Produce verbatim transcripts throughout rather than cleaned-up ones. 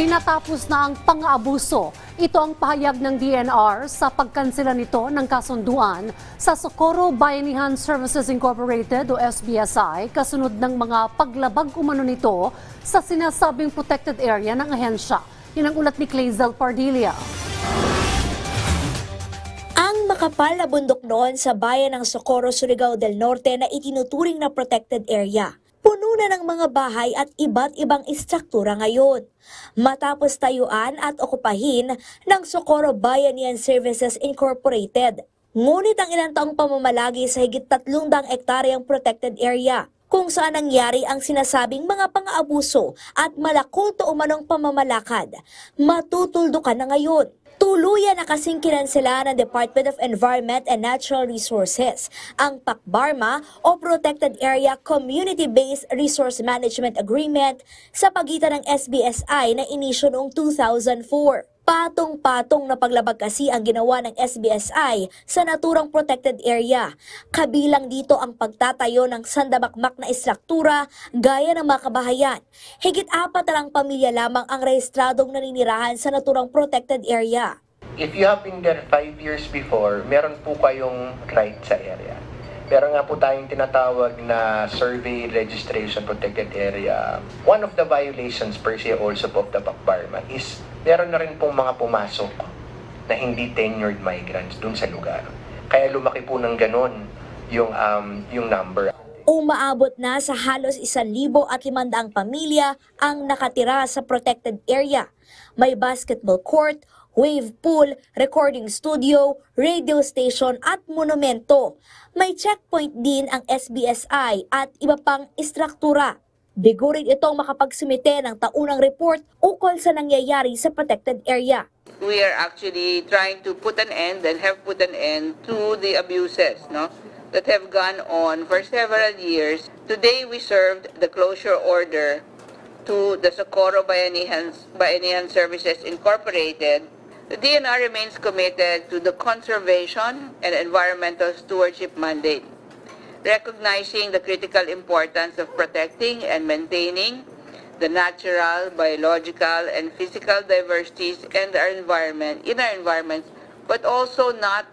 Pinatapos na ang pang-aabuso. Ito ang pahayag ng D N R sa pagkansela nito ng kasunduan sa Socorro Bayanihan Services Incorporated o S B S I kasunod ng mga paglabag umano nito sa sinasabing protected area ng ahensya. Yan ang ulat ni Clazel Pardilla. Ang makapal na bundok noon sa bayan ng Socorro, Surigao del Norte na itinuturing na protected area. Puno na ng mga bahay at iba't ibang istruktura ngayon. Matapos tayuan at okupahin ng Socorro Bayanihan Services Incorporated. Ngunit ang ilang taong pamamalagi sa higit tatlong daang ektaryang protected area, kung saan nangyari ang sinasabing mga pang-aabuso at malakulto umanong pamamalakad, matutuldukan na ngayon. Tuluyan na kasing kinansela ng Department of Environment and Natural Resources ang PACBARMA o Protected Area Community-Based Resource Management Agreement sa pagitan ng S B S I na inisyo noong two thousand four. Patong-patong na paglabag kasi ang ginawa ng S B S I sa naturang protected area. Kabilang dito ang pagtatayo ng sandamakmak na istruktura gaya ng mga kabahayan. Higit apat na lang pamilya lamang ang rehistradong naninirahan sa naturang protected area. If you have been there five years before, meron po kayong right sa area. Meron nga po tayong tinatawag na Survey Registration Protected Area. One of the violations per se also of the PACBARMA is meron na rin pong mga pumasok na hindi tenured migrants dun sa lugar. Kaya lumaki po ng ganon yung, um, yung number. Umaabot na sa halos isang libo at limandaang pamilya ang nakatira sa protected area. May basketball court, wave pool, recording studio, radio station at monumento. May checkpoint din ang S B S I at iba pang istruktura. Bigo rin itong makapagsumite ng taunang report ukol sa nangyayari sa protected area. We are actually trying to put an end and have put an end to the abuses, no, that have gone on for several years. Today we served the closure order to the Socorro Bayanihan, Bayanihan Services Incorporated. The D N R remains committed to the conservation and environmental stewardship mandate, recognizing the critical importance of protecting and maintaining the natural, biological, and physical diversities in our environment, in our environments, but also not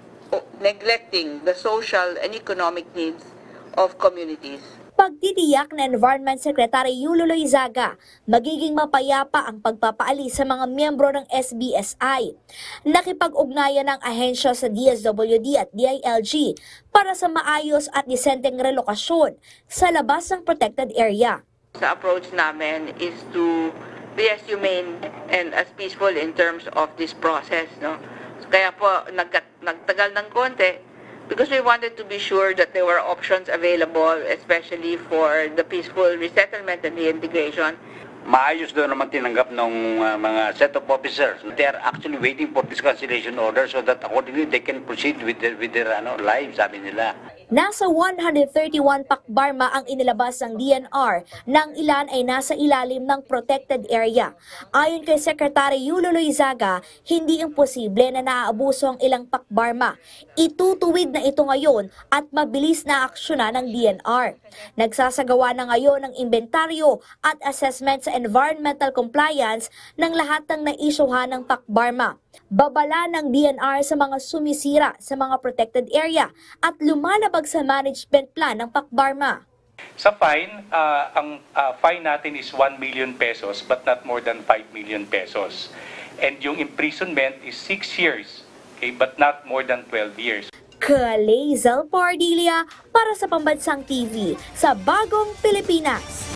neglecting the social and economic needs of communities. Pagtitiyak na Environment Secretary Yulo Loizaga, magiging mapayapa ang pagpapaalis sa mga miyembro ng S B S I. Nakipag-ugnayan ng ahensya sa D S W D at D I L G para sa maayos at disenteng relokasyon sa labas ng protected area. The approach namin is to be as humane and as peaceful in terms of this process, no? Kaya po nag nagtagal ng konti, because we wanted to be sure that there were options available, especially for the peaceful resettlement and reintegration. Maayos doon naman tinanggap ng uh, mga set of officers. They are actually waiting for this cancellation order so that accordingly they can proceed with their, with their ano, lives, sabi nila. Nasa one hundred thirty-one PACBARMA ang inilabas ng D N R, nang ilan ay nasa ilalim ng protected area. Ayon kay Secretary Yulo Loizaga, hindi imposible na naaabuso ang ilang PACBARMA. Itutuwid na ito ngayon at mabilis na aksyonan ng D N R. Nagsasagawa na ngayon ng inventaryo at assessment sa environmental compliance ng lahat ng naisyuhan ng PACBARMA. Babala ng D N R sa mga sumisira sa mga protected area at lumalabag sa management plan ng PACBARMA. Sa fine, uh, ang uh, fine natin is one million pesos but not more than five million pesos. And yung imprisonment is six years, okay, but not more than twelve years. Clazel Pardilla para sa Pambansang T V sa Bagong Pilipinas.